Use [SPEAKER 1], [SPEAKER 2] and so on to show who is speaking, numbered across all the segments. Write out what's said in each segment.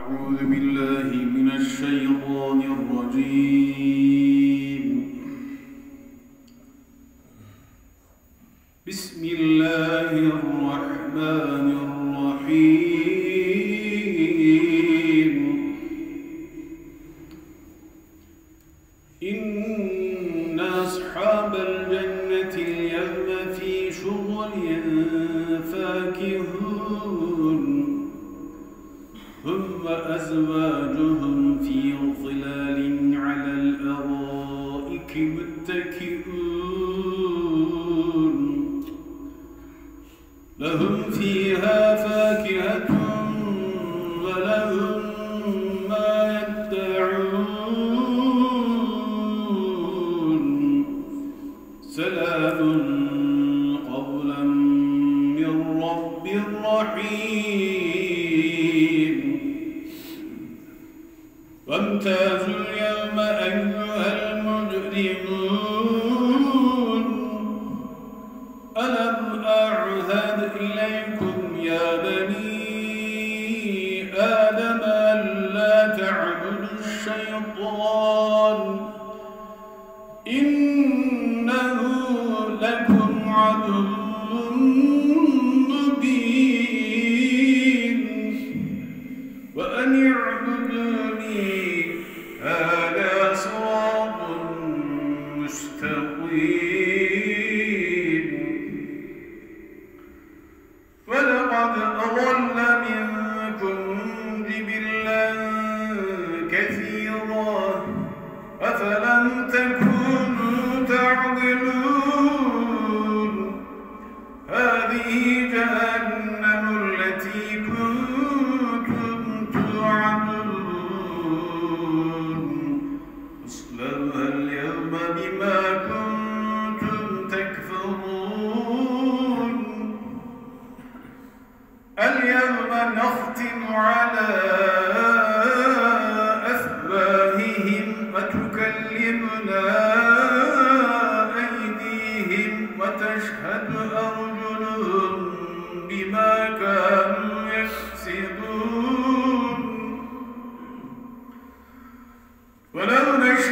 [SPEAKER 1] أعوذ بالله من الشيطان الرجيم. بسم الله الرحمن الرحيم. إن أصحاب الجنة اليوم في شغل فاكهون هم وأزواجهم في ظلال على الأرائك متكئون لهم فيها فاكهة ولهم ما يدعون سلام قولا من رب رحيم. وامتازوا اليوم أيها المجرمون ألم أعهد إليكم يا بني آدم ألا تعبدوا الشيطان إنه لكم عدو مبين وأن اعبدوني هذا صراط مستقيم. ولقد أضل منكم جبلا كثيرا أفلم تكونوا تعقلون. هذه جهنم التي كنتم توعدون اصلوها اليوم بما كنتم تكفرون. اليوم نختم على أفواههم وتكلمنا أيديهم وتشهد أرجلهم بما كانوا يكسبون. ولو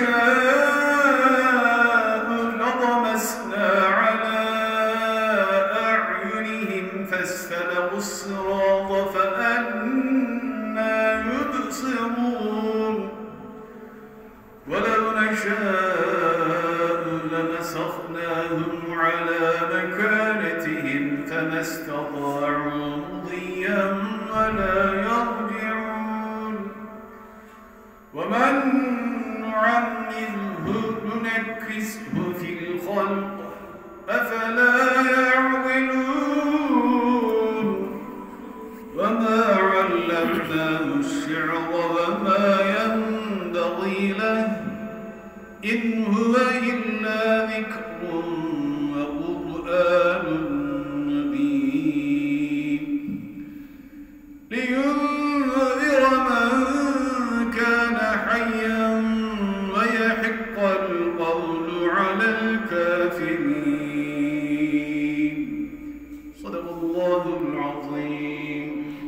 [SPEAKER 1] نشاء لطمسنا على أعينهم فاستبقوا الصراط فأنى يبصرون. ولو نشاء لمسخناهم على مكانتهم فما استطاعوا مضيا ولا